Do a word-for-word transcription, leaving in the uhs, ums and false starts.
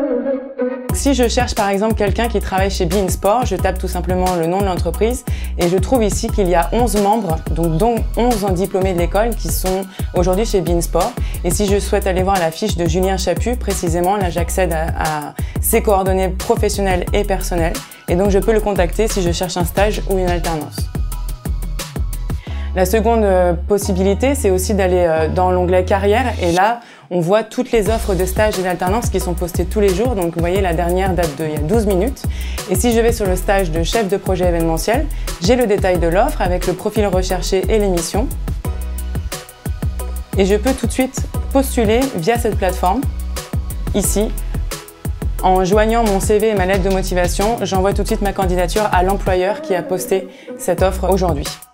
Si je cherche par exemple quelqu'un qui travaille chez Beansport, je tape tout simplement le nom de l'entreprise et je trouve ici qu'il y a onze membres, donc dont onze diplômés de l'école qui sont aujourd'hui chez Beansport. Et si je souhaite aller voir la fiche de Julien Chaput, précisément, là j'accède à, à ses coordonnées professionnelles et personnelles et donc je peux le contacter si je cherche un stage ou une alternance. La seconde possibilité, c'est aussi d'aller dans l'onglet carrière et là, on voit toutes les offres de stage et d'alternance qui sont postées tous les jours. Donc vous voyez, la dernière date d'il y a douze minutes. Et si je vais sur le stage de chef de projet événementiel, j'ai le détail de l'offre avec le profil recherché et l'émission. Et je peux tout de suite postuler via cette plateforme, ici. En joignant mon C V et ma lettre de motivation, j'envoie tout de suite ma candidature à l'employeur qui a posté cette offre aujourd'hui.